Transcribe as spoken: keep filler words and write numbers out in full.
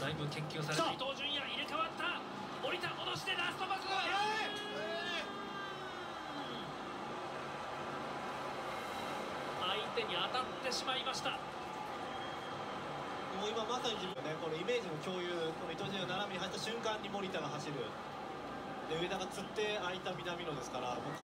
だいぶ研究されて、伊東純也入れ替わった、降りた、戻してラストパス、相手に当たってしまいました。 もう今まさに自分ね、このイメージの共有、この伊東純也が斜めに入った瞬間に森田が走る、で上田が釣って空いた南野ですから。もう